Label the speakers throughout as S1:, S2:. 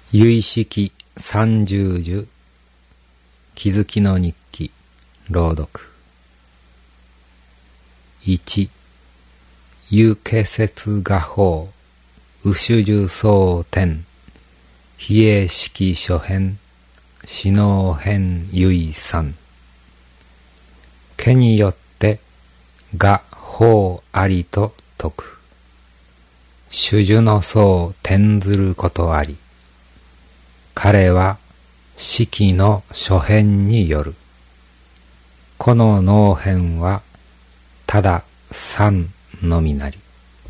S1: 唯識三十樹気づきの日記朗読。1、有形説画法右種樹相天比叡式諸編死能編唯三。家によって画法ありと説く。種樹の相転ずることあり。彼は式の諸編による。この能編はただ三のみなり。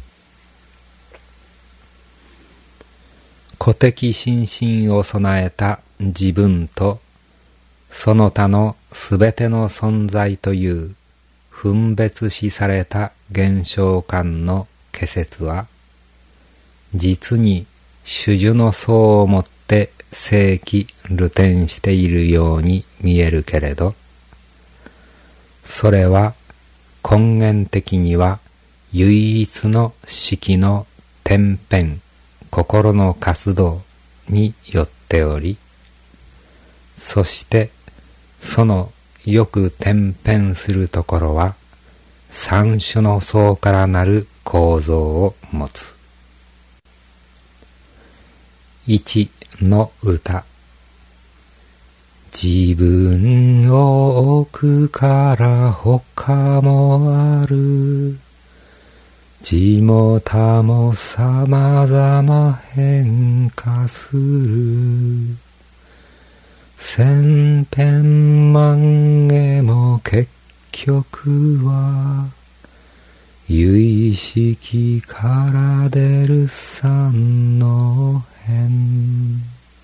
S1: 個的心身を備えた自分とその他のすべての存在という分別視された現象間の仮説は実に種樹の相をもって正規流転しているように見えるけれど、それは根源的には唯一の式の天変心の活動によっており、そしてそのよく転変するところは三種の相からなる構造を持つ。一の歌。自分を置くから他もある。地も他も様々変化する。千変万化も結局は唯識から出る三の変。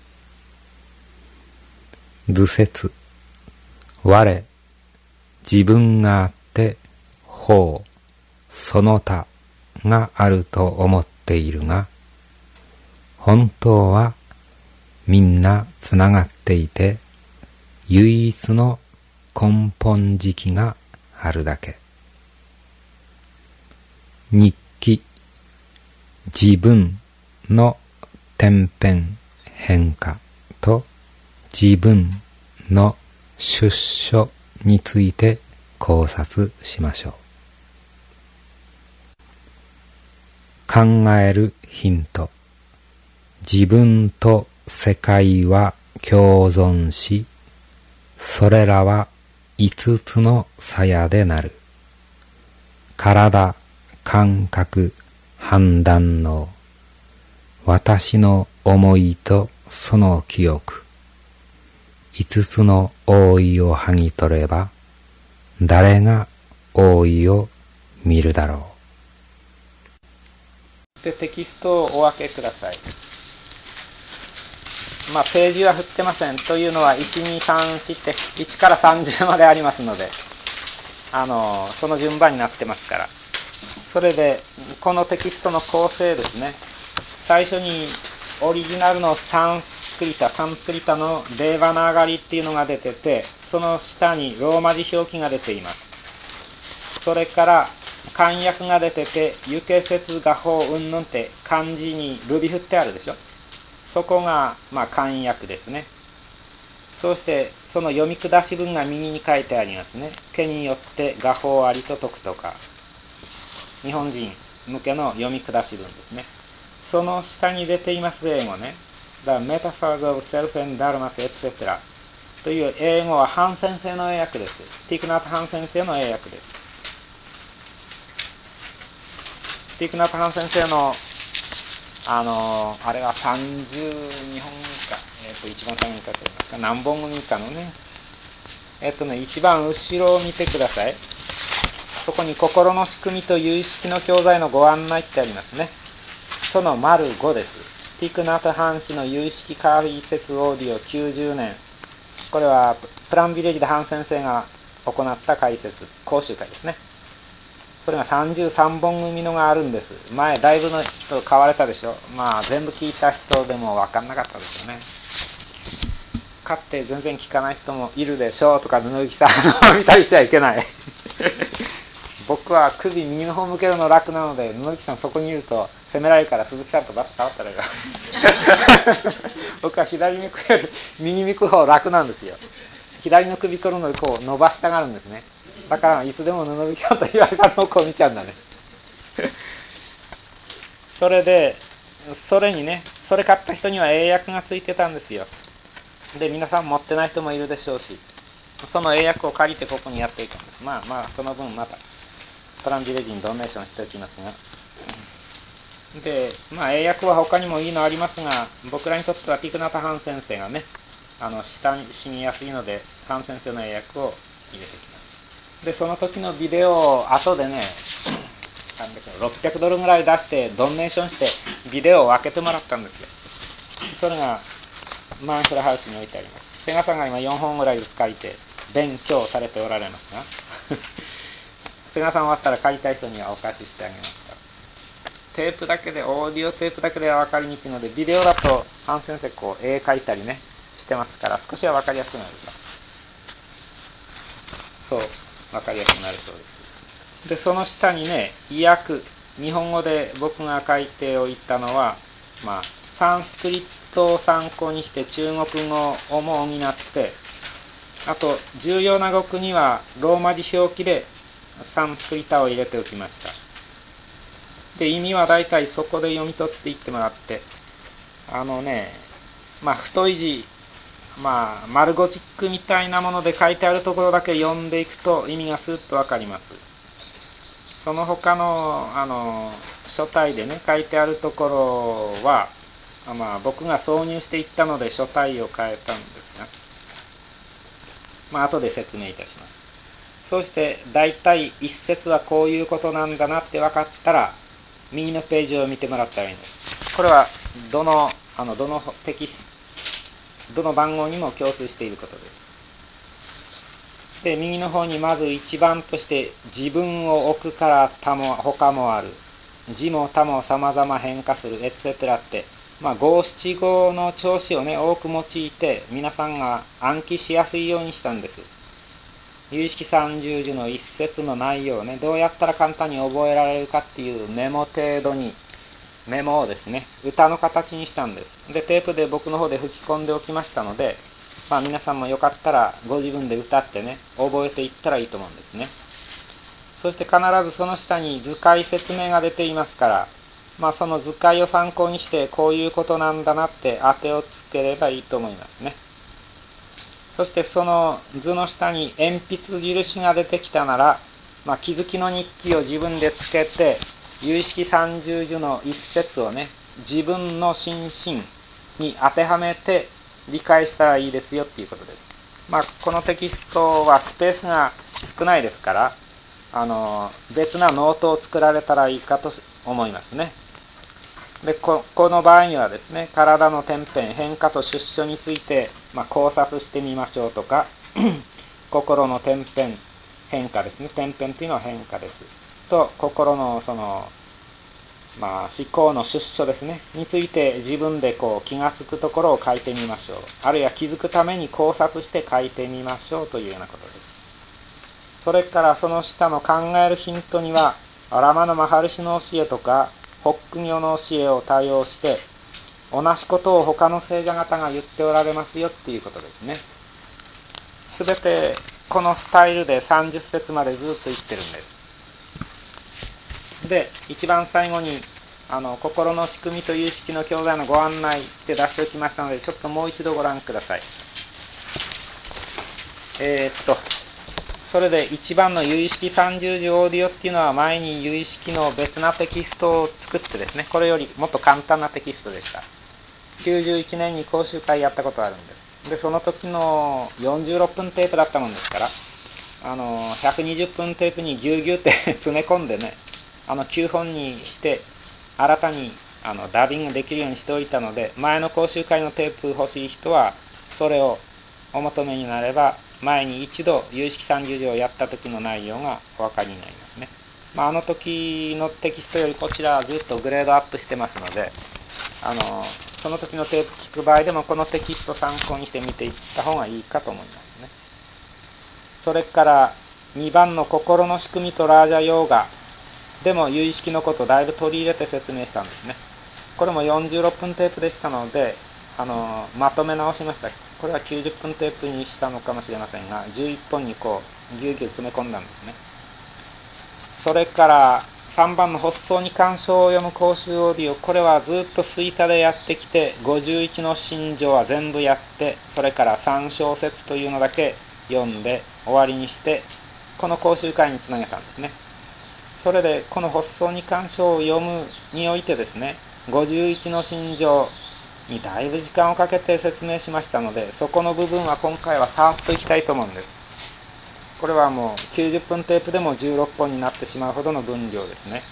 S1: 図説。我、自分があって法、その他があると思っているが、本当はみんなつながっていて、唯一の根本軸があるだけ。日記。自分の転変変化と自分の出所について考察しましょう。考えるヒント。自分と世界は共存し、それらは五つの鞘でなる。体、感覚、判断能。私の思いとその記憶。五つの覆いを剥ぎ取れば、誰が覆いを見るだろう。で、テキストをお分けください。ページは振ってません。というのは、1、2、3、4って、1から30までありますので、その順番になってますから。それで、このテキストの構成ですね。最初に、オリジナルのサンスクリタのデーバナーガリっていうのが出てて、その下にローマ字表記が出ています。それから、漢訳が出てて、有形説画法云々って漢字にルビ振ってあるでしょ。そこが、漢訳ですね。そして、その読み下し文が右に書いてありますね。家によって画法ありと説くとか、日本人向けの読み下し文ですね。その下に出ています英語ね。The Metaphors of Self and Dharmas, etc. という英語はハン先生の英訳です。ティクナト・ハン先生の英訳です。ティクナト・ハン先生のあれは32本か、一番最後に書いてありますか、何本組かのね。一番後ろを見てください。そこに心の仕組みと有識の教材のご案内ってありますね。その丸5です。ティクナト・ハン氏の有識解説オーディオ90年。これはプランビレッジでハン先生が行った解説、講習会ですね。それが33本組のがあるんです。前、だいぶの人買われたでしょ。全部聞いた人でも分かんなかったですよね。買って全然聞かない人もいるでしょうとか、布木さん見たりしちゃいけない。僕は首右の方向けるの楽なので、布木さんそこにいると責められるから鈴木さんと場所変わったらいいわ僕は左に行くより右に行く方楽なんですよ。左の首こるのでこう伸ばしたがるんですね。だからいつでも布引きよと言われたのをこう見ちゃうんだねそれでそれにね、それ買った人には英訳がついてたんですよ。で皆さん持ってない人もいるでしょうし、その英訳を借りてここにやっていくんです。まあその分またトランジレジにドネーションしておきますが、で英訳は他にもいいのありますが、僕らにとってはティクナタハン先生がね、親しみやすいのでハン先生の英訳を入れてきます。でその時のビデオを後でね、600ドルぐらい出してドネーションしてビデオを分けてもらったんですよ。それがマンフラハウスに置いてあります。セガさんが今4本ぐらいずつ書いて勉強されておられますがセガさん終わったら借りたい人にはお貸ししてあげますから。テープだけで、オーディオテープだけでは分かりにくいので、ビデオだとハン先生こう絵描いたりねしてますから、少しは分かりやすくなると、そう分かりやすくなるそうです。でその下にね、意訳、日本語で僕が書いておいたのは、サンスクリットを参考にして中国語をも補って、あと重要な語句にはローマ字表記でサンスクリタを入れておきました。で意味はだいたいそこで読み取っていってもらって、太い字、マルゴチックみたいなもので書いてあるところだけ読んでいくと意味がスーッとわかります。その他の書体でね書いてあるところは、僕が挿入していったので書体を変えたんですが、後で説明いたします。そしてだいたい一節はこういうことなんだなって分かったら、右のページを見てもらったらいいんです。これはどの番号にも共通していることです。で右の方にまず一番として自分を置くから他もある、字も他も様々変化するエッセトラって、五七五の調子をね多く用いて皆さんが暗記しやすいようにしたんです。有識三十字の一節の内容をね、どうやったら簡単に覚えられるかっていうメモ程度に、メモをですね、歌の形にしたんです。で、テープで僕の方で吹き込んでおきましたので、皆さんもよかったらご自分で歌ってね、覚えていったらいいと思うんですね。そして必ずその下に図解説明が出ていますから、その図解を参考にしてこういうことなんだなって当てをつければいいと思いますね。そしてその図の下に鉛筆印が出てきたなら、気づきの日記を自分でつけて、有識三十字の一節をね、自分の心身に当てはめて理解したらいいですよっていうことです。このテキストはスペースが少ないですから、別なノートを作られたらいいかと思いますね。でこの場合にはですね、体の天変、変化と出所について、考察してみましょうとか心の天変、変化ですね。天変というのは変化ですと、心のその、思考の出所ですねについて自分で気がつくところを書いてみましょう。あるいは気づくために考察して書いてみましょうというようなことです。それからその下の考えるヒントには、ラマのマハルシの教えとかホック教の教えを対応して、同じことを他の聖者方が言っておられますよっていうことですね。すべてこのスタイルで30節までずっと言ってるんです。で、一番最後に心の仕組みという式の教材のご案内って出しておきましたので、ちょっともう一度ご覧ください。それで1番の有意識30字オーディオっていうのは、前に有意識の別なテキストを作ってですね、これよりもっと簡単なテキストでした。91年に講習会やったことがあるんです。でその時の46分テープだったもんですから、120分テープにぎゅうぎゅうって詰め込んでね、9本にして新たにダビングできるようにしておいたので、前の講習会のテープ欲しい人はそれをお求めになれば、前に一度有識30字をやった時の内容がお分かりになりますね。あの時のテキストよりこちらはずっとグレードアップしてますので、その時のテープ聞く場合でもこのテキスト参考にして見ていった方がいいかと思いますね。それから2番の心の仕組みとラージャヨーガ、 でも有意識のことをだいぶ取り入れて説明したんですね。これも46分テープでしたので、まとめ直しました。これは90分テープにしたのかもしれませんが、11本にこうぎゅうぎゅう詰め込んだんですね。それから3番の発想に干渉を読む公衆オーディオ、これはずっと吹田でやってきて、51の心情は全部やって、それから3小節というのだけ読んで終わりにして、この講習会につなげたんですね。それでこの発想に干渉を読むにおいてですね、51の心情にだいぶ時間をかけて説明しましたので、そこの部分は今回はさーっといきたいと思うんです。これはもう90分テープでも16本になってしまうほどの分量ですね。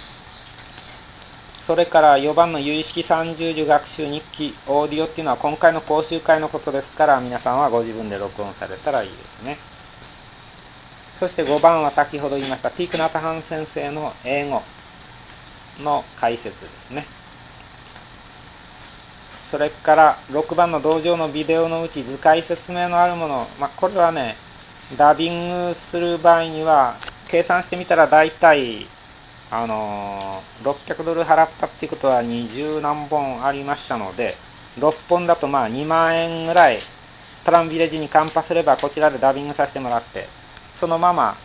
S1: それから4番の有意識30字学習日記オーディオっていうのは今回の講習会のことですから、皆さんはご自分で録音されたらいいですね。そして5番は先ほど言いましたティーク・ナタハン先生の英語の解説ですね。それから6番の道場のビデオのうち図解説明のあるもの、これはね、ダビングする場合には計算してみたらだいたい600ドル払ったっていうことは20何本ありましたので、6本だと2万円ぐらいトランビレッジにカンパすればこちらでダビングさせてもらって、そのまま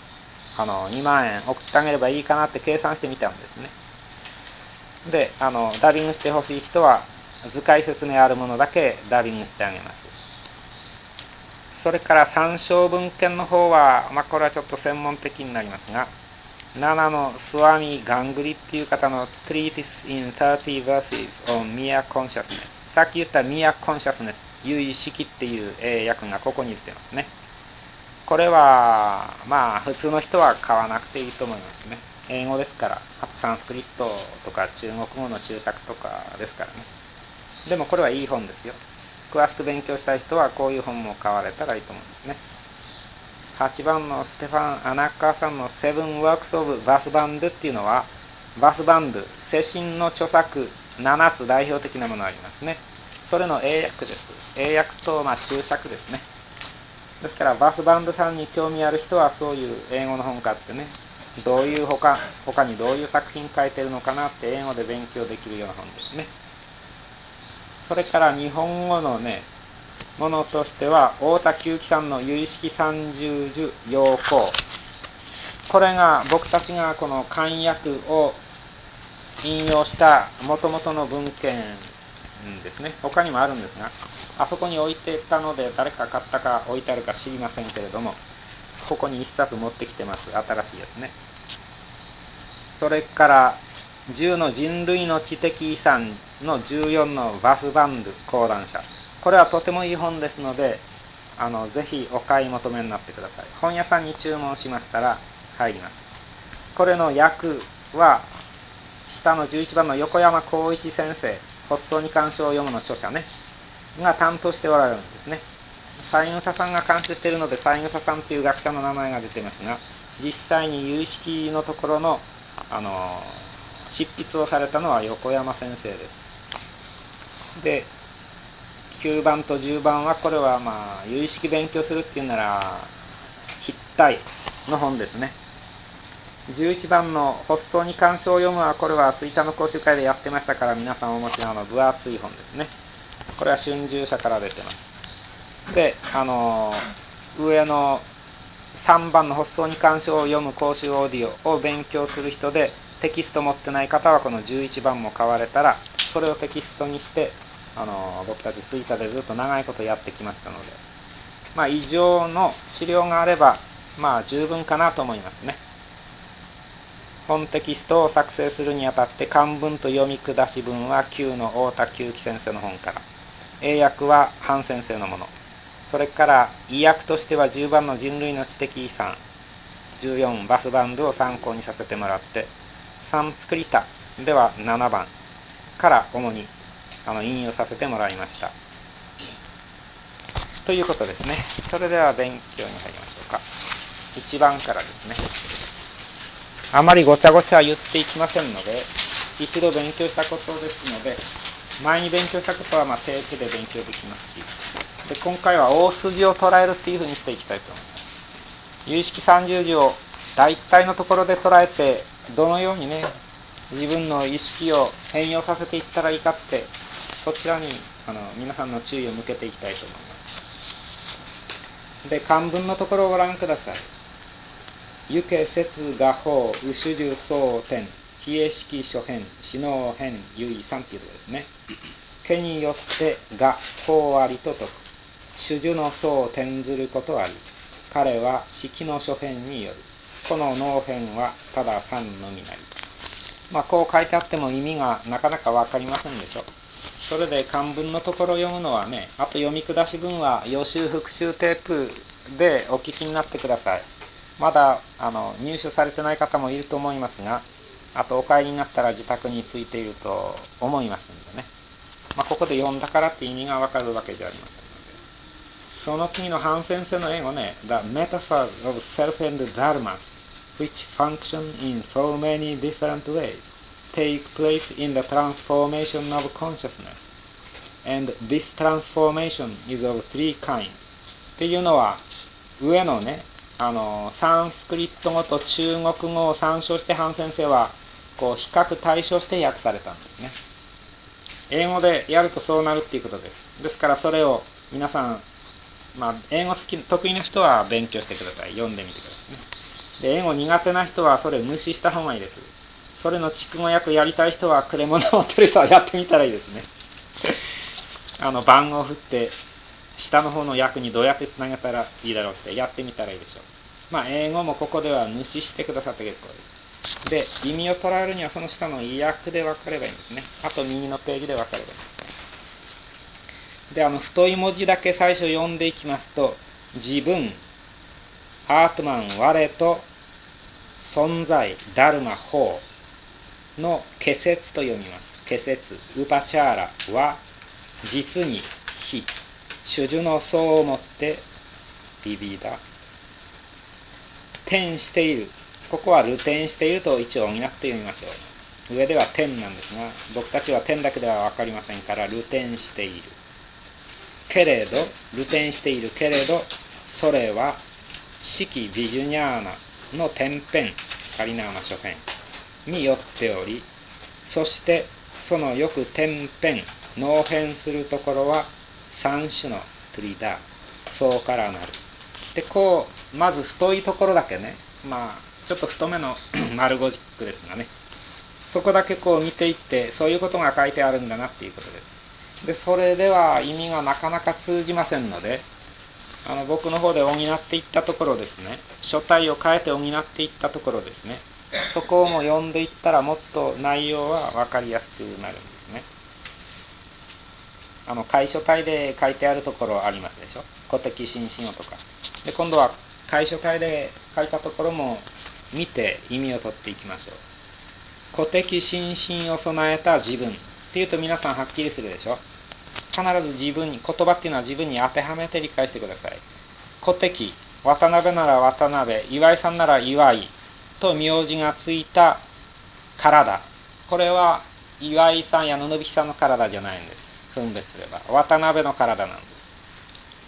S1: 2万円送ってあげればいいかなって計算してみたんですね。で、ダビングしてほしい人は図解説明あるものだけダビングしてあげます。それから参照文献の方は、これはちょっと専門的になりますが、7のスワミ・ガングリっていう方の Treatise in 30 Verses on Mere Consciousness、 さっき言った Mere Consciousness、 有意識っていう英訳がここに出てますね。これは普通の人は買わなくていいと思いますね。英語ですから、サンスクリットとか中国語の注釈とかですからね。でもこれはいい本ですよ。詳しく勉強したい人はこういう本も買われたらいいと思うんですね。8番のステファン・アナッカーさんのセブン・ワークス・オブ・バスバンドっていうのは、バスバンド、精神の著作7つ代表的なものがありますね。それの英訳です。英訳と注釈ですね。ですからバスバンドさんに興味ある人はそういう英語の本買ってね、どういう他にどういう作品書いてるのかなって英語で勉強できるような本ですね。それから日本語のね、ものとしては太田久喜さんの有意識三十樹要項、これが僕たちがこの漢訳を引用した元々の文献ですね。他にもあるんですが、あそこに置いてたので誰か買ったか置いてあるか知りませんけれども、ここに一冊持ってきてます。新しいやつね。それから10の人類の知的遺産の14のバスバンド講談社、これはとてもいい本ですので、ぜひお買い求めになってください。本屋さんに注文しましたら入ります。これの訳は下の11番の横山光一先生、発想に干渉を読むの著者ねが担当しておられるんですね。三枝さんが監修しているので三枝さんという学者の名前が出ていますが、実際に有意識のところの執筆をされたのは横山先生です。で、9番と10番はこれは有意識勉強するっていうなら筆体の本ですね。11番の発想に干渉を読むはこれは吹田の講習会でやってましたから、皆さんお持ちの分厚い本ですね。これは春秋社から出てます。で、上の3番の発想に干渉を読む講習オーディオを勉強する人でテキスト持ってない方はこの11番も買われたら、それをテキストにして僕たち吹田でずっと長いことやってきましたので、以上の資料があれば十分かなと思いますね。本テキストを作成するにあたって漢文と読み下し文は9の太田久喜先生の本から、英訳は韓先生のもの、それから意訳としては10番の人類の知的遺産、14バスバンドを参考にさせてもらって、サンスクリタでは7番から主に引用させてもらいましたということですね。それでは勉強に入りましょうか。1番からですね。あまりごちゃごちゃ言っていきませんので、一度勉強したことですので、前に勉強したことはテープで勉強できますし、で今回は大筋を捉えるっていうふうにしていきたいと思います。有意識30字を大体のところで捉えてどのようにね、自分の意識を変容させていったらいいかって、そちらに皆さんの注意を向けていきたいと思います。で、漢文のところをご覧ください。ゆけ説画法うしゅじゅそう天非営式諸変死能変ゆいさんということですね。けによってが法ありと説く。主樹の相を転ずることあり。彼は式の諸変による。この能変はただ三のみなり。こう書いてあっても意味がなかなかわかりませんでしょ。それで漢文のところを読むのはね、あと読み下し文は予習復習テープでお聞きになってください。まだ入手されてない方もいると思いますが、あとお帰りになったら自宅についていると思いますのでね。ここで読んだからって意味がわかるわけじゃありませんので。その次のハン先生の英語ね、The metaphors of self and dharma, which function in so many different ways, take place in the transformation of consciousness. And this transformation is of three kinds. っていうのは、上のね、サンスクリット語と中国語を参照してハン先生は、比較対照して訳されたんですね。英語でやるとそうなるっていうことです。ですからそれを皆さん、英語得意な人は勉強してください。読んでみてくださいね。で、英語苦手な人はそれ無視した方がいいです。それの筑語訳やりたい人は、くれ物を持ってる人はやってみたらいいですね。番号を振って、下の方の訳にどうやってつなげたらいいだろうってやってみたらいいでしょう。英語もここでは無視してくださって結構です。で、意味を捉えるにはその下の訳で分かればいいんですね。あと右のページで分かればいいんです。で、太い文字だけ最初読んでいきますと、自分、アートマン、我と存在、ダルマ、法のケセツと読みます。ケセツ、ウパチャーラは、実に非、主樹の相をもって、ビビダ、転している。ここは流転していると一応補って読みましょう。上では転なんですが、僕たちは転だけでは分かりませんから、流転している。けれど、流転しているけれど、それは、式ビジュニャーナの天変、カリナーナ諸変によっており、そしてそのよく天変、能変するところは三種のトリダ、そうからなる。で、まず太いところだけね、ちょっと太めの丸ゴジックですがね、そこだけ見ていって、そういうことが書いてあるんだなっていうことです。で、それでは意味がなかなか通じませんので、僕の方で補っていったところですね、書体を変えて補っていったところですね、そこをも読んでいったらもっと内容は分かりやすくなるんですね。楷書体で書いてあるところありますでしょ。古敵心身をとか。で、今度は楷書体で書いたところも見て意味を取っていきましょう。古敵心身を備えた自分っていうと皆さんはっきりするでしょ。必ず自分に、言葉っていうのは自分に当てはめて理解してください。古敵、渡辺なら渡辺、岩井さんなら岩井と名字がついた体。これは岩井さんや布引さんの体じゃないんです。分別すれば。渡辺の体なんです。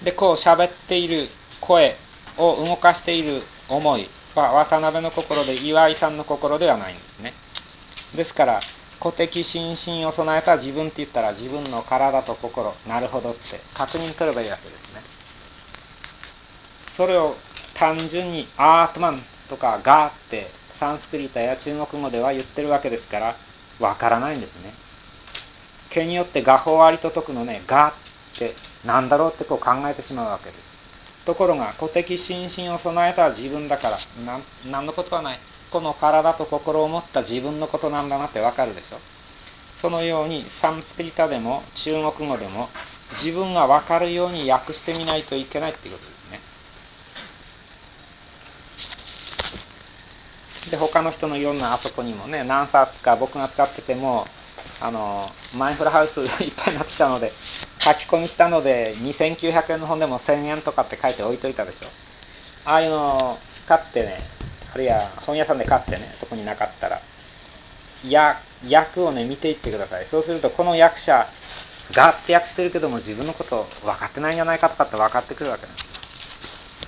S1: で、喋っている声を動かしている思いは渡辺の心で岩井さんの心ではないんですね。ですから、古敵心身を備えた自分って言ったら自分の体と心、なるほどって確認取ればいいわけですね。それを単純にアートマンとかガーってサンスクリットや中国語では言ってるわけですからわからないんですね。毛によって画法ありと解くのね、ガーってなんだろうって考えてしまうわけです。ところが古敵心身を備えた自分だから何のことはない。この体と心を持った自分のことなんだなってわかるでしょ。そのようにサンスクリットでも中国語でも自分がわかるように訳してみないといけないっていうことですね。で、他の人のいろんなあそこにもね、何冊か僕が使っててもマインフラハウスいっぱいになってきたので書き込みしたので2900円の本でも1000円とかって書いて置いといたでしょ。ああいうのを買ってね、あるいは本屋さんで買ってね、そこになかったら訳をね見ていってください。そうするとこの訳者がって訳してるけども自分のこと分かってないんじゃないかとかって分かってくるわけなんです。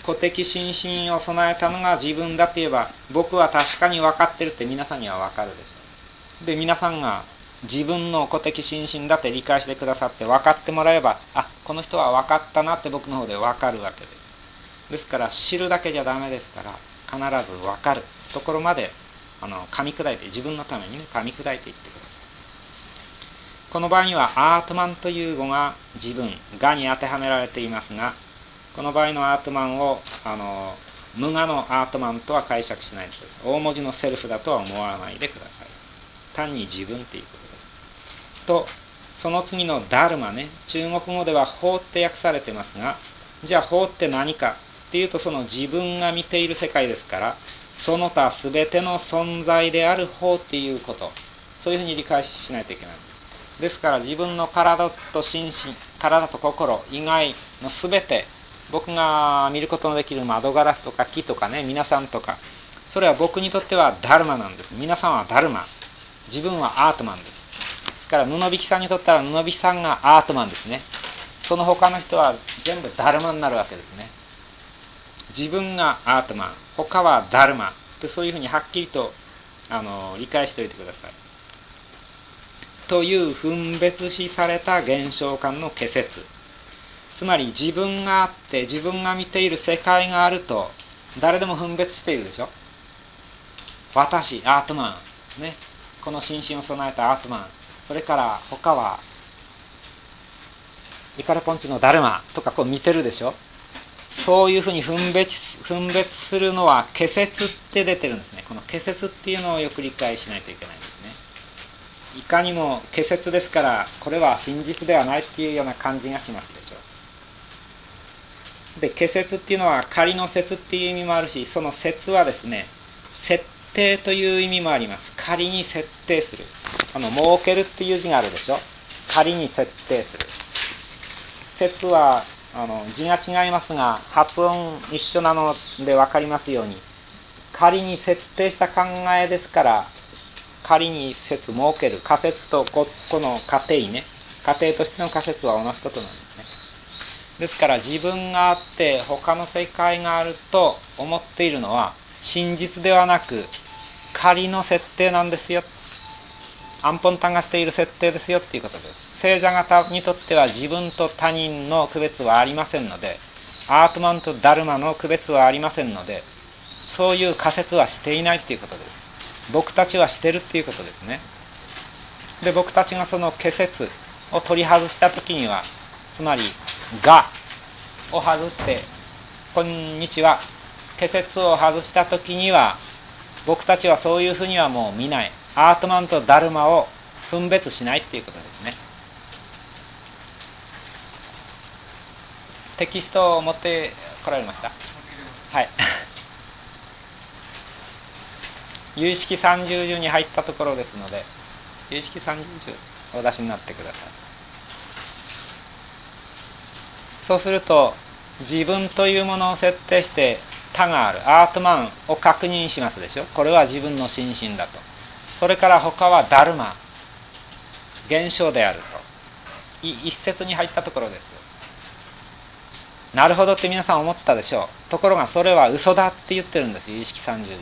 S1: 個的心身を備えたのが自分だと言えば、僕は確かに分かってるって皆さんには分かるでしょう。で、皆さんが自分の個的心身だって理解してくださって分かってもらえば、あ、この人は分かったなって僕の方で分かるわけです。ですから知るだけじゃダメですから、必ず分かるところまで噛み砕いて、自分のためにね、噛み砕いていってください。この場合にはアートマンという語が自分、我に当てはめられていますが、この場合のアートマンを無我のアートマンとは解釈しないです。大文字のセルフだとは思わないでください。単に自分ということです。と、その次のダルマね、中国語では法って訳されてますが、じゃあ法って何かっていうと、その自分が見ている世界ですから、その他すべての存在である法っていうこと、そういうふうに理解しないといけない。ですから自分の体と心身、体と心以外のすべて、僕が見ることのできる窓ガラスとか木とかね、皆さんとか、それは僕にとってはダルマなんです。皆さんはダルマ、自分はアートマンです。ですから布引さんにとったら布引さんがアートマンですね。その他の人は全部ダルマになるわけですね。自分がアートマン、他はダルマってそういうふうにはっきりと理解しておいてください。という分別視された現象観の仮説。つまり自分があって自分が見ている世界があると誰でも分別しているでしょ。私、アートマン、ね、この心身を備えたアートマン、それから他はイカレポンチのダルマとかこう見てるでしょ。そういうふうに分別するのは仮説って出てるんですね。この仮説っていうのをよく理解しないといけないんですね。いかにも仮説ですから、これは真実ではないっていうような感じがしますでしょう。で、仮説っていうのは仮の説っていう意味もあるし、その説はですね、設定という意味もあります。仮に設定する。設けるっていう字があるでしょ。仮に設定する。説は字が違いますが、発音一緒なので分かりますように、仮に設定した考えですから、仮に設ける、仮説とこの仮定ね、仮定としての仮説は同じことなんですね。ですから自分があって他の世界があると思っているのは真実ではなく仮の設定なんですよ。アンポンタンがしている設定ですよっていうことです。聖者方にとっては自分と他人の区別はありませんので、アートマンとダルマの区別はありませんので、そういう仮説はしていないっていうことです。僕たちはしてるっていうことですね。で、僕たちがその仮説を取り外したときには、つまりがを外してこんにちは、仮説を外したときには、僕たちはそういうふうにはもう見ない。アートマンとダルマを分別しないっていうことですね。テキストを持ってこられました？はい。有識30字に入ったところですので、有識30字をお出しになってください。そうすると、自分というものを設定して他がある、アートマンを確認しますでしょ。これは自分の心身だと。それから他はダルマ、現象であると。一節に入ったところです。なるほどって皆さん思ったでしょう。ところがそれは嘘だって言ってるんですよ、有識30字は。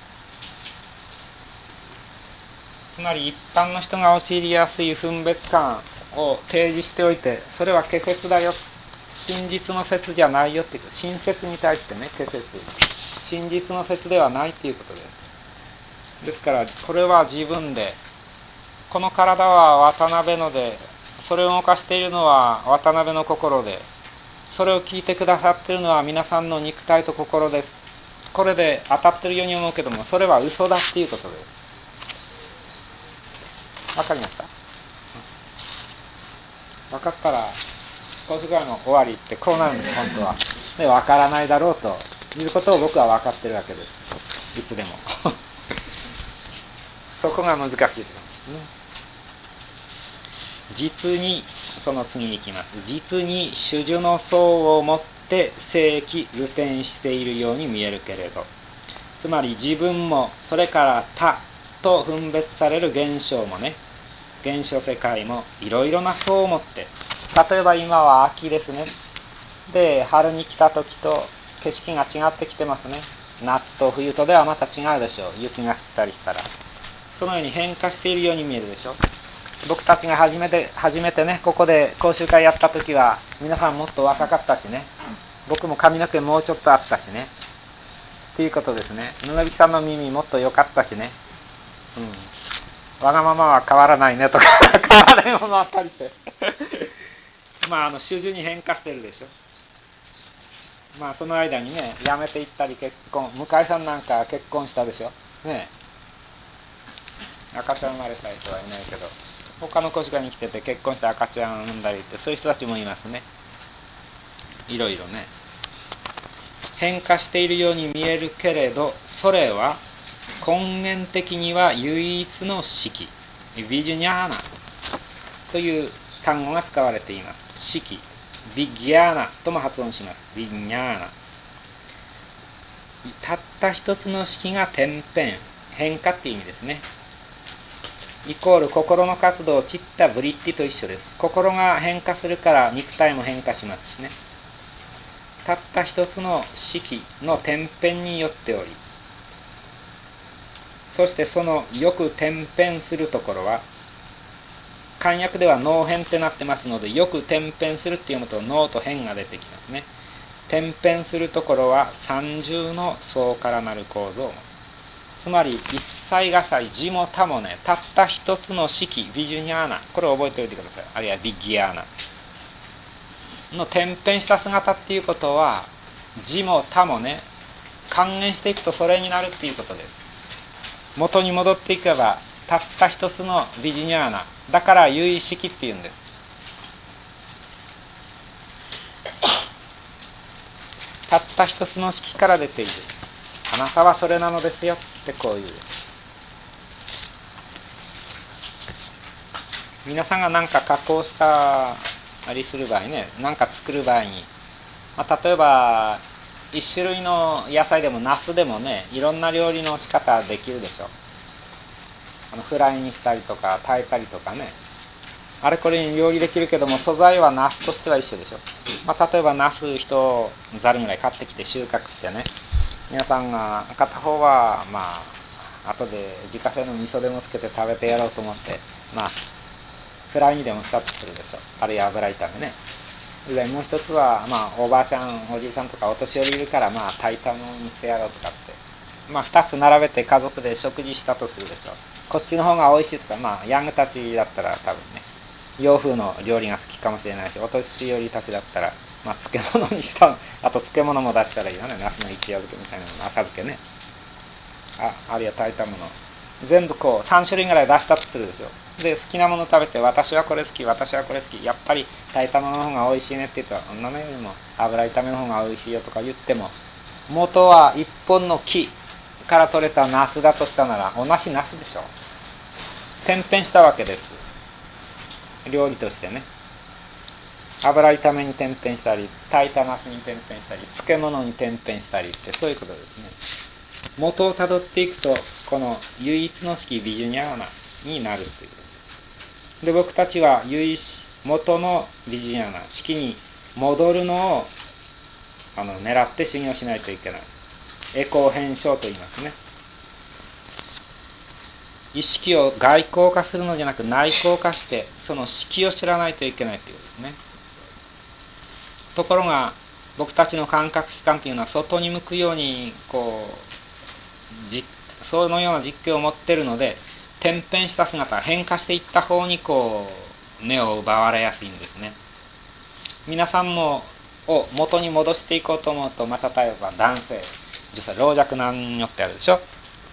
S1: つまり一般の人が陥りやすい分別感を提示しておいて、それは仮説だよ、真実の説じゃないよっていう、真説に対してね、仮説、真実の説ではないっていうことです。ですからこれは自分で、この体は渡辺ので、それを動かしているのは渡辺の心で、それを聞いてくださっているのは皆さんの肉体と心です。これで当たってるように思うけども、それは嘘だっていうことです。わかりました？分かったら少しぐらいの終わりってこうなるんです、本当は。で、分からないだろうということを僕は分かってるわけです。いつでも。そこが難しいですね。実に、その次に行きます。実に種々の相をもって正規流転しているように見えるけれど、つまり自分もそれから他と分別される現象もね、現象世界もいろいろな相を持って、例えば今は秋ですね。で、春に来た時と景色が違ってきてますね。夏と冬とではまた違うでしょう。雪が降ったりしたら。そのように変化しているように見えるでしょう。僕たちが初めてね、ここで講習会やった時は、皆さんもっと若かったしね。僕も髪の毛もうちょっとあったしね。っていうことですね。布引さんの耳もっと良かったしね。わがままは変わらないねとか、変わらないものあったりして。主従に変化してるでしょ。その間にね、辞めていったり結婚、向井さんなんか結婚したでしょ。ねえ。赤ちゃん生まれた人はいないけど、他の講師会に来てて結婚して赤ちゃん産んだりって、そういう人たちもいますね。いろいろね。変化しているように見えるけれど、それは根源的には唯一の式、ビジュニャーナという単語が使われています。式。ビギャーナとも発音します。ビギャーナ。たった一つの式が転変、変化っていう意味ですね。イコール心の活動、チッタブリッティと一緒です。心が変化するから肉体も変化しますしね。たった一つの式の転変によっており、そしてそのよく転変するところは、漢訳では脳変ってなってますので、よく転変するっていうのと脳と変が出てきますね。転変するところは三重の層からなる構造。つまり一切がさい、字も他もね、たった一つの式、ビジュニャーナ、これを覚えておいてください。あるいはビギアーナの転変した姿っていうことは、字も他もね、還元していくとそれになるっていうことです。元に戻っていけば、たった一つのビジュニャーナ、だから唯意識っていうんです。たった一つの式から出ている。あなたはそれなのですよってこういう。皆さんが何か加工したりする場合ね、何か作る場合に、例えば一種類の野菜でもナスでもね、いろんな料理の仕方できるでしょ。フライにしたりとか炊いたりとかね、あれこれに料理できるけども、素材はナスとしては一緒でしょ。例えばナス一ざるぐらい買ってきて収穫してね、皆さんが片方は後で自家製の味噌でもつけて食べてやろうと思ってフライにでもしたとするでしょ。あるいは油炒めね。でもう一つはおばあちゃんおじいさんとかお年寄りいるから炊いたものにしてやろうとかって二つ並べて家族で食事したとするでしょ。こっちの方が美味しいとかヤングたちだったら多分ね洋風の料理が好きかもしれないし、お年寄りたちだったら漬物にした、あと漬物も出したらいいよね。ナスの一夜漬けみたいなの、浅漬けね、あるいは炊いたもの全部こう3種類ぐらい出したとするでしょ。で好きなもの食べて、私はこれ好き、私はこれ好き、やっぱり炊いたものの方が美味しいねって言ったら、女のよりも油炒めの方が美味しいよとか言っても、元は一本の木から取れたナスだとしたなら同じナスでしょ。転変したわけです。料理としてね、油炒めに転変したり、炊いたナスに転変したり、漬物に転変したりって、そういうことですね。元をたどっていくと、この唯一の式ビジュニャーナになるということです。で、僕たちは元のビジュニャーナ式に戻るのを狙って修行しないといけない。エコー変性と言いますね。意識を外向化するのじゃなく内向化して、その式を知らないといけないということですね。ところが僕たちの感覚器官というのは外に向くようにそのような実況を持っているので、転変した姿、変化していった方に目を奪われやすいんですね。皆さんも元に戻していこうと思うと、例えば男性、女性、老若男女ってあるでしょ。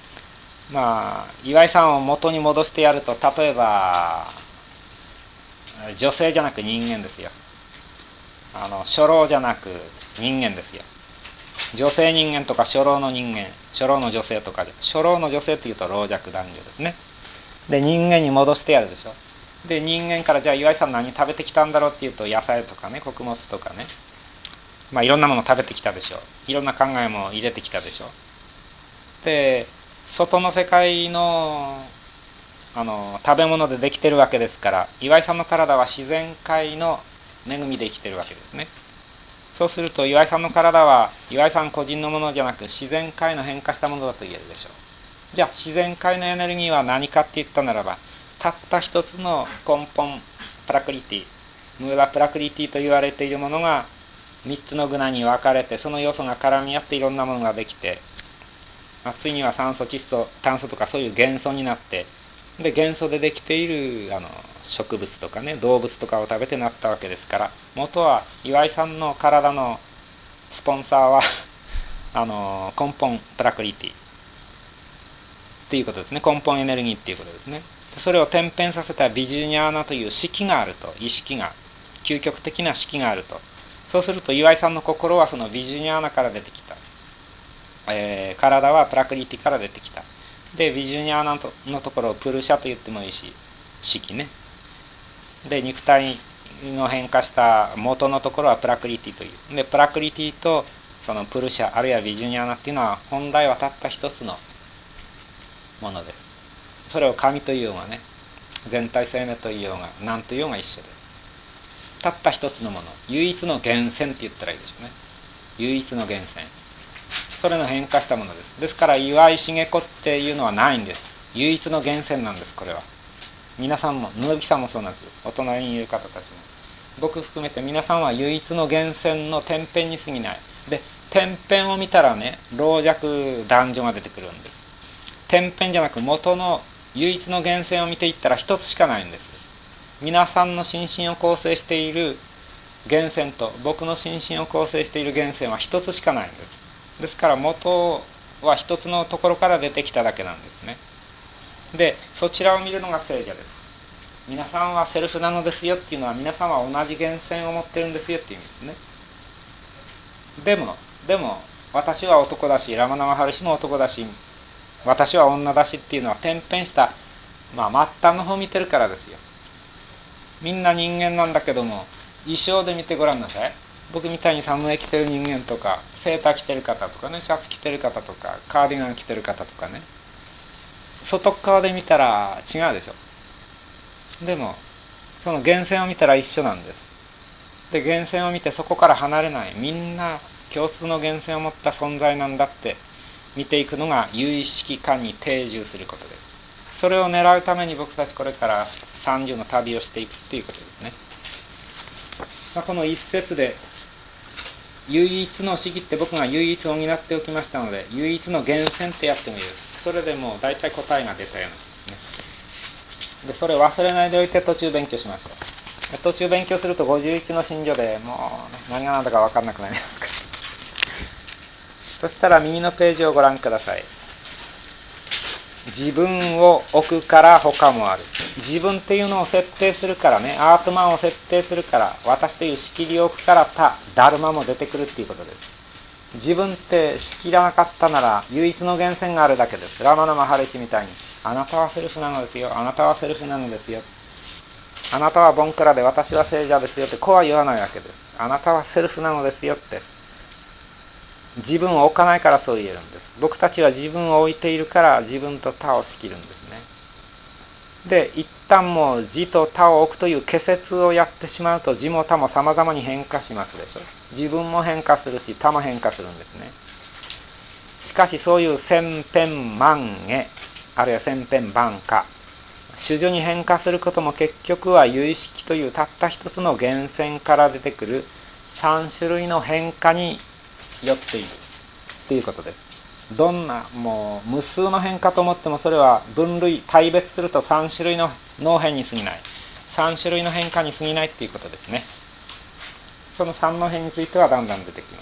S1: 岩井さんを元に戻してやると、例えば女性じゃなく人間ですよ。初老じゃなく人間ですよ。女性人間とか初老の人間、初老の女性とかで、初老の女性というと老若男女ですね。で人間に戻してやるでしょ。で人間から、じゃあ岩井さん何食べてきたんだろうっていうと、野菜とかね、穀物とかね、いろんなもの食べてきたでしょ。いろんな考えも入れてきたでしょ。で外の世界の食べ物でできてるわけですから、岩井さんの体は自然界の恵みで生きてるわけですね。 そうすると岩井さんの体は岩井さん個人のものじゃなく自然界の変化したものだと言えるでしょう。じゃあ自然界のエネルギーは何かって言ったならば、たった一つの根本プラクリティ、ムーラプラクリティと言われているものが3つのグナに分かれて、その要素が絡み合っていろんなものができて、ついには酸素、窒素、炭素とかそういう元素になって、で元素でできている植物とかね、動物とかを食べてなったわけですから、元は岩井さんの体のスポンサーは根本プラクリティっていうことですね。根本エネルギーっていうことですね。それを転変させたビジュニャーナという式があると、意識が、究極的な式があると。そうすると岩井さんの心はそのビジュニャーナから出てきた。体はプラクリティから出てきた。で、ビジュニャーナのところをプルシャと言ってもいいし、式ね。で、肉体の変化した元のところはプラクリティという。で、プラクリティとそのプルシャ、あるいはビジュニャーナっていうのは本来はたった一つのものです。それを神というようがね、全体生命というようが、何というようが一緒です。たった一つのもの、唯一の源泉って言ったらいいでしょうね。唯一の源泉。それの変化したものです。ですから岩井茂子っていうのはないんです。唯一の源泉なんです。これは皆さんも、布木さんもそうなんです。お隣にいる方たちも、僕含めて皆さんは唯一の源泉の天辺に過ぎない。で、天辺を見たらね、老若男女が出てくるんです。天辺じゃなく元の唯一の源泉を見ていったら一つしかないんです。皆さんの心身を構成している源泉と僕の心身を構成している源泉は一つしかないんです。ですから元は一つのところから出てきただけなんですね。で、そちらを見るのが聖者です。皆さんはセルフなのですよっていうのは、皆さんは同じ源泉を持ってるんですよっていう意味ですね。でも私は男だし、ラマナマハルシも男だし、私は女だしっていうのは転変した、末端の方を見てるからですよ。みんな人間なんだけども、衣装で見てごらんなさい。僕みたいにサムネ着てる人間とか、セーター着てる方とかね、シャツ着てる方とか、カーディガン着てる方とかね、外側で見たら違うでしょ。でもその源泉を見たら一緒なんです。で、源泉を見てそこから離れない、みんな共通の源泉を持った存在なんだって見ていくのが有意識観に定住することです。それを狙うために僕たちこれから30の旅をしていくっていうことですね。この一節で唯一の式って僕が唯一を補っておきましたので、唯一の源泉ってやってもいいです。それでもう大体答えが出たようなんですね。で、それを忘れないでおいて途中勉強しました。途中勉強すると51の心情でもう何が何だか分かんなくなりますから。そしたら右のページをご覧ください。自分を置くから他もある。自分っていうのを設定するからね、アートマンを設定するから、私という仕切りを置くからダルマも出てくるっていうことです。自分って仕切らなかったなら唯一の源泉があるだけです。ラマナマハリシみたいに、あなたはセルフなのですよ、あなたはセルフなのですよ、あなたはボンクラで私は聖者ですよってこうは言わないわけです。あなたはセルフなのですよって、自分を置かないからそう言えるんです。僕たちは自分を置いているから自分と他を仕切るんですね。で、一旦もう自と他を置くという仮説をやってしまうと、自も他も様々に変化しますでしょ。自分も変化するし他も変化するんですね。しかしそういう千変万化、あるいは千変万化、種々に変化することも結局は有意識というたった一つの源泉から出てくる3種類の変化によっているということです。どんなもう無数の変化と思っても、それは分類大別すると3種類の脳変に過ぎない、3種類の変化に過ぎないということですね。その3の変についてはだんだん出てきます。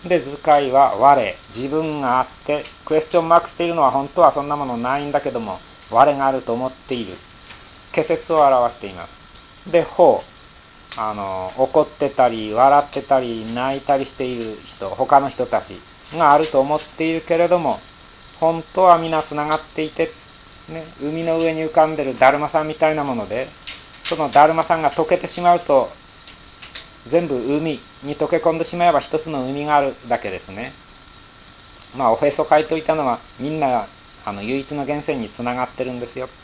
S1: で、図解は我、自分があって、クエスチョンマークしているのは本当はそんなものないんだけども、我があると思っている仮説を表しています。で、法、怒ってたり笑ってたり泣いたりしている人、他の人たちがあると思っているけれども、本当は皆つながっていて、ね、海の上に浮かんでるだるまさんみたいなもので、そのだるまさんが溶けてしまうと全部海に溶け込んでしまえば一つの海があるだけですね。おへそ書いといたのはみんな唯一の源泉につながってるんですよ。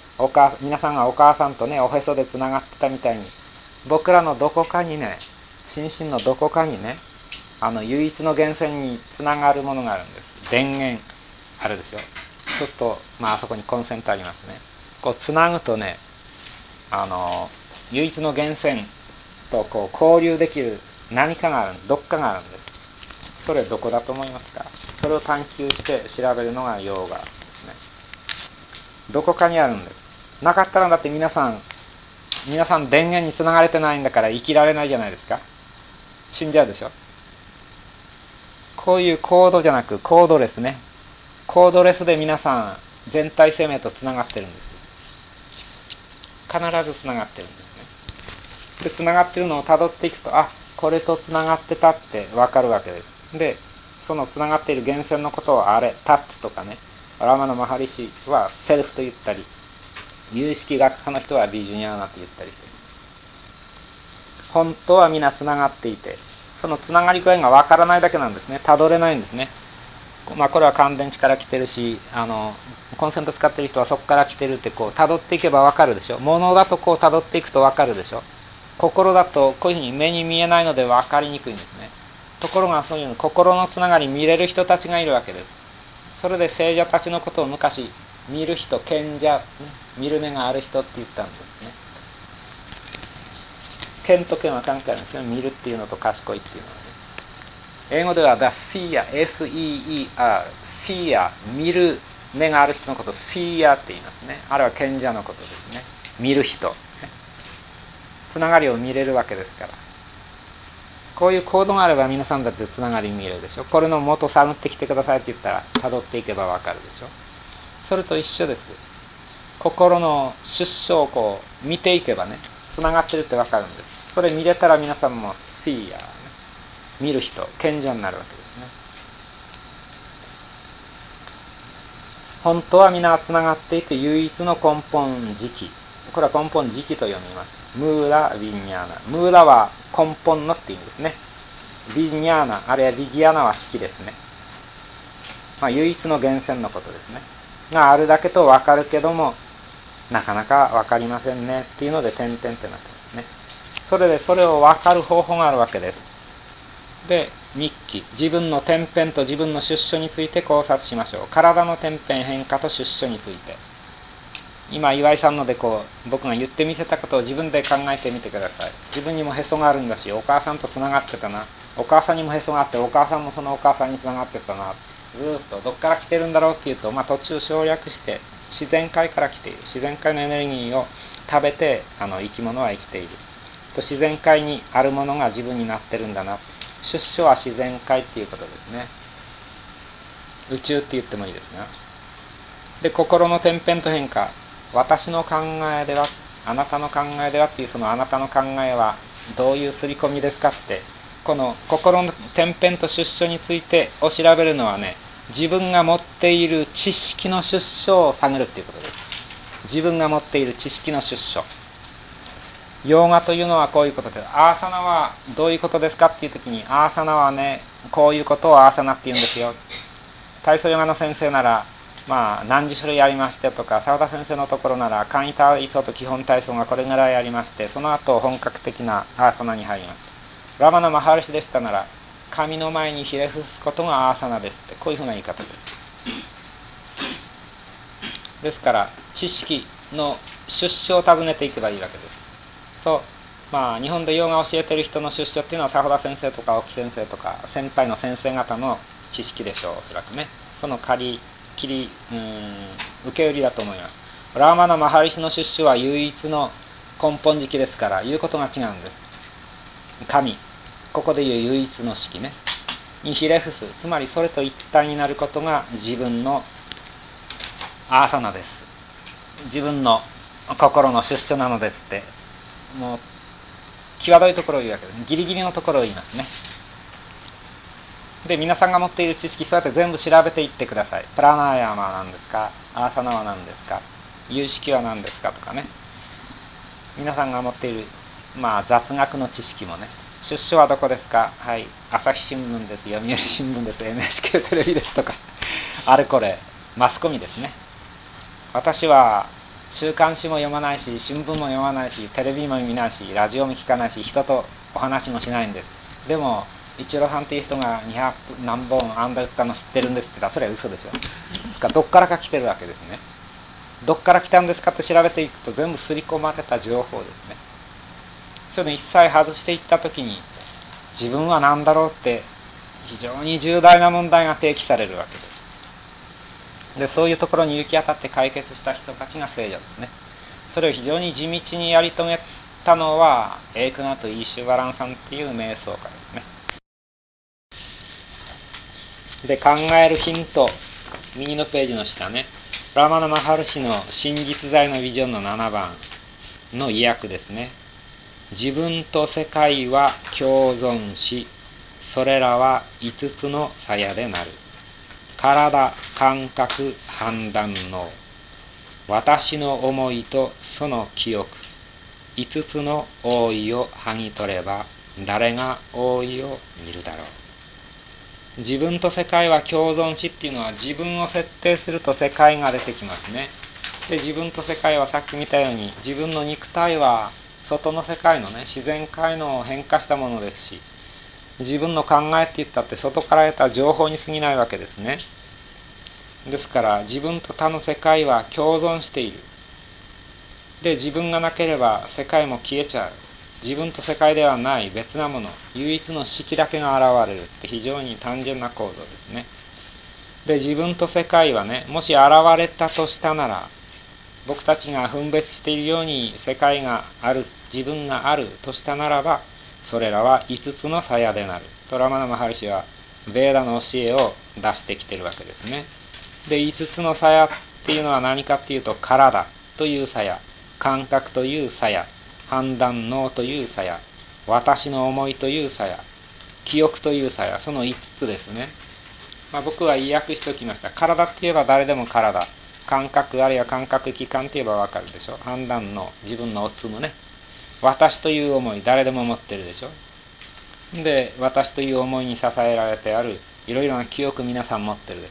S1: 皆さんがお母さんとねおへそでつながってたみたいに、僕らのどこかにね心身のどこかにね、唯一の源泉につながるものがあるんです。電源あるでしょ。そうすると、あそこにコンセントありますね。こうつなぐとね、唯一の源泉とこう交流できる何かがある、どっかがあるんです。それどこだと思いますか？それを探求して調べるのがヨーガですね。どこかにあるんです。なかったらだって皆さん電源につながれてないんだから生きられないじゃないですか。死んじゃうでしょ。こういうコードじゃなくコードレスね。コードレスで皆さん全体生命とつながってるんです。必ずつながってるんですね。で、つながってるのをたどっていくと、これとつながってたってわかるわけです。で、そのつながっている源泉のことをタッチとかね、ラマのマハリシはセルフと言ったり、有識学派の人はビジュニャーナと言ったりして、本当は皆つながっていて、そのつながり具合がわからないだけなんですね。たどれないんですね。これは乾電池から来てるし、コンセント使ってる人はそこから来てるってこう辿っていけばわかるでしょ。物だとこう辿っていくとわかるでしょ。心だとこういうふうに目に見えないのでわかりにくいんですね。ところがそういうの心のつながり見れる人たちがいるわけです。それで聖者たちのことを昔見る人、賢者、見る目がある人って言ったんですね。賢と賢は関係あるんですよ。見るっていうのと賢いっていうのはね。英語では The Seer, S-E-E-R、Seer、見る目がある人のことを Seer って言いますね。あれは賢者のことですね。見る人。つながりを見れるわけですから。こういう行動があれば皆さんだってつながり見えるでしょ。これの元探ってきてくださいって言ったら辿っていけばわかるでしょ。それと一緒です。心の出生をこう見ていけばね、つながってるってわかるんです。それ見れたら皆さんも Seer、見る人、賢者になるわけですね。本当は皆つながっていて唯一の根本時期。これは根本時期と読みます。ムーラ・ヴィニャーナ。ムーラは根本のって意味ですね。ヴィニャーナ、あるいはヴィギアナは式ですね。唯一の源泉のことですね。があるだけと分かるけども、なかなか分かりませんねっていうので点々ってなってますね。それでそれを分かる方法があるわけです。で、日記、自分の天変と自分の出所について考察しましょう。体の天変変化と出所について。今、岩井さんので僕が言ってみせたことを自分で考えてみてください。自分にもへそがあるんだし、お母さんとつながってたな。お母さんにもへそがあって、お母さんもそのお母さんにつながってたな。ずーっとどっから来てるんだろうっていうと、途中省略して、自然界から来ている。自然界のエネルギーを食べて、生き物は生きている。と自然界にあるものが自分になってるんだな。出所は自然界っていうことですね。宇宙って言ってもいいですが。で、心の天変と変化。私の考えでは、あなたの考えではっていうそのあなたの考えはどういう刷り込みですかって、この心の天変と出所についてを調べるのはね、自分が持っている知識の出所を探るっていうことです。自分が持っている知識の出所。ヨーガというのはこういうことです。アーサナはどういうことですかっていうときに、アーサナはね、こういうことをアーサナって言うんですよ。体操ヨガの先生なら、何十種類ありましてとか、澤田先生のところなら、簡易体操と基本体操がこれぐらいありまして、その後本格的なアーサナに入ります。ラマのマハリシでしたなら、神の前にひれ伏すことがアーサナですって、こういうふうな言い方です。ですから、知識の出所を尋ねていけばいいわけです。そう、日本でヨガを教えている人の出所っていうのは、澤田先生とか沖先生とか、先輩の先生方の知識でしょう、おそらくね。その受け売りだと思います。ラーマのマハリシの出所は唯一の根本時期ですから、言うことが違うんです。神、ここで言う唯一の式ね。にひれ伏す。つまりそれと一体になることが自分のアーサナです。自分の心の出所なのですって、もう、際どいところを言うわけです。ギリギリのところを言いますね。で、皆さんが持っている知識、そうやって全部調べていってください。プラナーヤマは何ですか？アーサナは何ですか？有識は何ですか？とかね。皆さんが持っている、雑学の知識もね。出所はどこですか？はい。朝日新聞です。読売新聞です。NHK テレビですとか。あれこれ、マスコミですね。私は週刊誌も読まないし、新聞も読まないし、テレビも見ないし、ラジオも聞かないし、人とお話もしないんです。でも一郎さんっていう人が200何本編んだの知ってるんですって言ったら、それは嘘でしょ。ですからどっからか来てるわけですね。どっから来たんですかって調べていくと、全部刷り込まれた情報ですね。それを一切外していったときに、自分は何だろうって非常に重大な問題が提起されるわけです。で、そういうところに行き当たって解決した人たちが聖者ですね。それを非常に地道にやり遂げたのはエークナト・イーシュバランさんっていう瞑想家ですね。で、考えるヒント、右のページの下ね、ラマナ・マハルシの真実在のビジョンの7番の意訳ですね。自分と世界は共存し、それらは5つの鞘でなる。体、感覚、判断能。私の思いとその記憶。5つの覆いを剥ぎ取れば、誰が覆いを見るだろう。自分と世界は共存しっていうのは、自分を設定すると世界が出てきますね。で、自分と世界はさっき見たように、自分の肉体は外の世界のね、自然界の変化したものですし、自分の考えって言ったって外から得た情報に過ぎないわけですね。ですから自分と他の世界は共存している。で、自分がなければ世界も消えちゃう。自分と世界ではない別なもの、唯一の式だけが現れるって非常に単純な構造ですね。で、自分と世界はね、もし現れたとしたなら、僕たちが分別しているように世界がある、自分があるとしたならば、それらは5つの鞘でなるとラマナ・マハリシはベーダの教えを出してきているわけですね。で、5つの鞘っていうのは何かっていうと、体という鞘、感覚という鞘、判断能という鞘、私の思いという鞘、記憶という鞘、その5つですね。僕は意訳しておきました。体って言えば誰でも体、感覚あるいは感覚器官って言えばわかるでしょ。判断能、自分のおつむね。私という思い、誰でも持ってるでしょ。で、私という思いに支えられてあるいろいろな記憶、皆さん持ってるでしょ。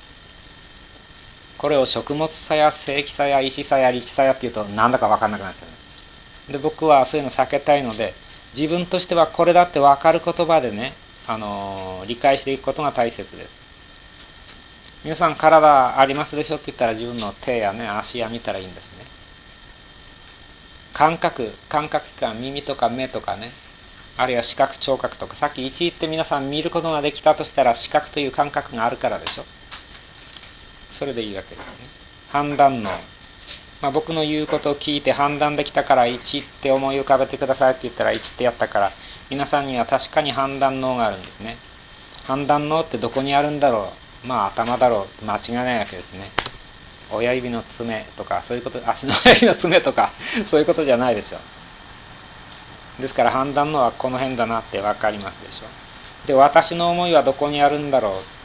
S1: これを食物鞘、正気鞘、意志鞘、理知鞘っていうとなんだか分かんなくなっちゃう。で、僕はそういうの避けたいので、自分としてはこれだって分かる言葉でね、理解していくことが大切です。皆さん体ありますでしょって言ったら自分の手やね、足や見たらいいんですね。感覚器官、耳とか目とかね、あるいは視覚、聴覚とか、さっき1言って皆さん見ることができたとしたら視覚という感覚があるからでしょ。それでいいわけですね。判断能。僕の言うことを聞いて判断できたから1って思い浮かべてくださいって言ったら1ってやったから、皆さんには確かに判断能があるんですね。判断能ってどこにあるんだろう。頭だろう。間違いないわけですね。親指の爪とか、そういうこと、足の親指の爪とか、そういうことじゃないでしょ。ですから判断能はこの辺だなってわかりますでしょ。で、私の思いはどこにあるんだろう。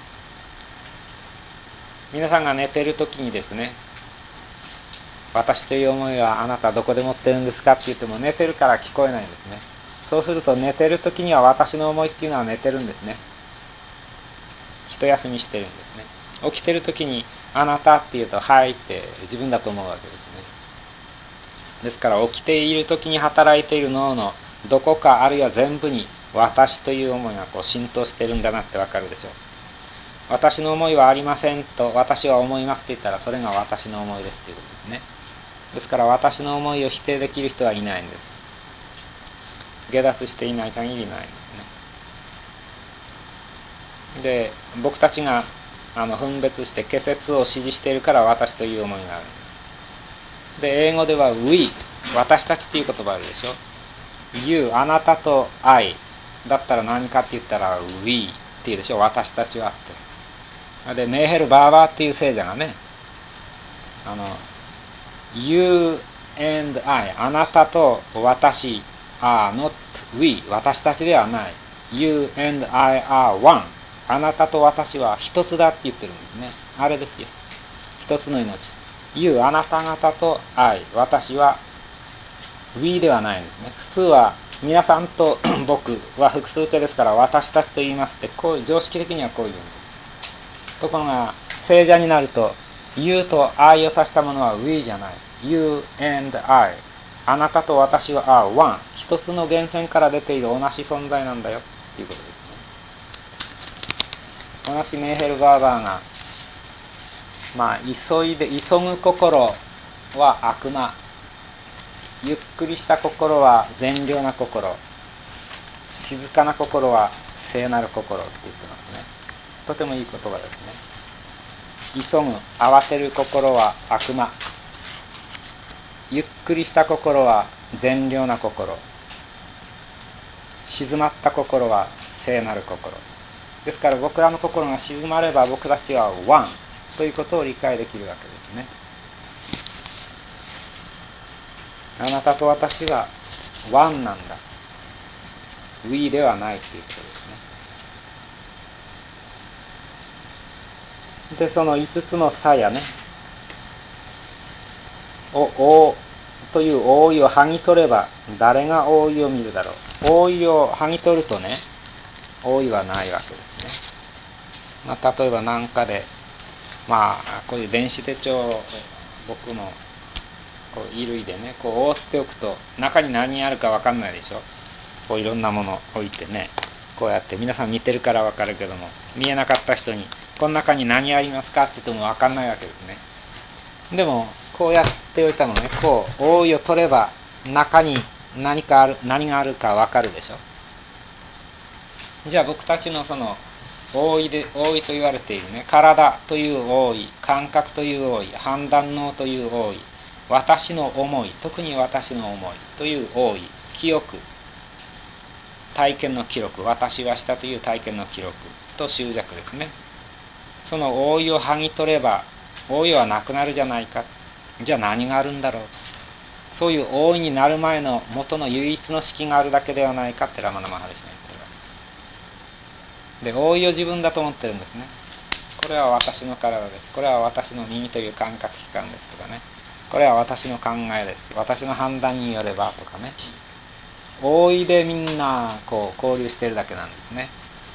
S1: 皆さんが寝てるときにですね、私という思いはあなたどこで持ってるんですかって言っても寝てるから聞こえないんですね。そうすると寝てるときには私の思いっていうのは寝てるんですね。一休みしてるんですね。起きてるときにあなたって言うとはいって自分だと思うわけですね。ですから起きているときに働いている脳のどこかあるいは全部に私という思いが浸透してるんだなってわかるでしょう。私の思いはありませんと私は思いますって言ったらそれが私の思いですっていうことですね。ですから私の思いを否定できる人はいないんです。下脱していない限りないんですね。で、僕たちが分別して仮説を指示しているから私という思いがあるんです。で、英語では we、私たちっていう言葉あるでしょ。you、あなたと I だったら何かって言ったら we っていうでしょ。私たちはって。で、メーヘル・バーバーっていう聖者がね、You and I、あなたと私 are not we、私たちではない。You and I are one、あなたと私は一つだって言ってるんですね。あれですよ。一つの命。You、あなた方と I、私は we ではないんですね。普通は皆さんと僕は複数形ですから私たちと言いますって、こう常識的にはこう言うんです。ところが聖者になると You と I を足したものは We じゃない。You and I。あなたと私は are one。一つの源泉から出ている同じ存在なんだよっていうことですね。同じメーヘル・バーバーが、急ぐ心は悪魔。ゆっくりした心は善良な心。静かな心は聖なる心って言ってますね。とてもいい言葉ですね。急ぐ、慌てる心は悪魔。ゆっくりした心は善良な心。静まった心は聖なる心。ですから僕らの心が静まれば僕たちはワンということを理解できるわけですね。あなたと私はワンなんだ。We ではないということですね。で、その5つの差やね、という覆いを剥ぎ取れば誰が覆いを見るだろう。覆いを剥ぎ取るとね、覆いはないわけですね。例えばなんかで、こういう電子手帳を僕のこう衣類でね、こう覆っておくと中に何あるか分かんないでしょ。こういろんなものを置いてね、こうやって皆さん見てるから分かるけども、見えなかった人にこの中に何ありますかって言っても分かんないわけですね。でもこうやっておいたのね、こう覆いを取れば中に何があるか分かるでしょ。じゃあ僕たちのその覆いと言われているね、体という覆い、感覚という覆い、判断能という覆い、私の思い、特に私の思いという覆い、記憶、体験の記録、私はしたという体験の記録と執着ですね。その覆いを剥ぎ取れば覆いはなくなるじゃないか。じゃあ何があるんだろう。そういう覆いになる前の元の唯一の式があるだけではないかってラマナマハリシが言ってるわけで、覆いを自分だと思ってるんですね。これは私の体です。これは私の耳という感覚器官ですとかね。これは私の考えです。私の判断によればとかね。覆いでみんなこう交流しているだけなんですね。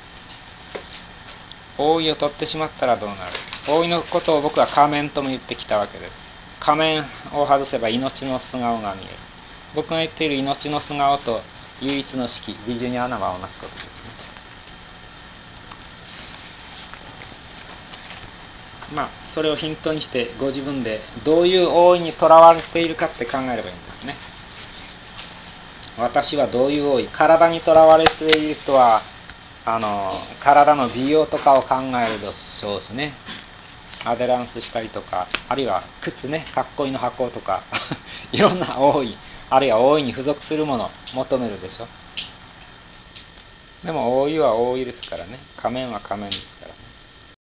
S1: 覆いを取ってしまったらどうなる。覆いのことを僕は仮面とも言ってきたわけです。仮面を外せば命の素顔が見える。僕が言っている命の素顔と唯一の式、ビジュニアナは同じことですね。それをヒントにしてご自分でどういう覆いにとらわれているかって考えればいいんですね。私はどういう覆い、体にとらわれている人は体の美容とかを考えるでしょうしね。アデランスしたりとか、あるいは靴ね、かっこいいの箱とかいろんな覆い、あるいは覆いに付属するものを求めるでしょ。でも覆いは覆いですからね。仮面は仮面です。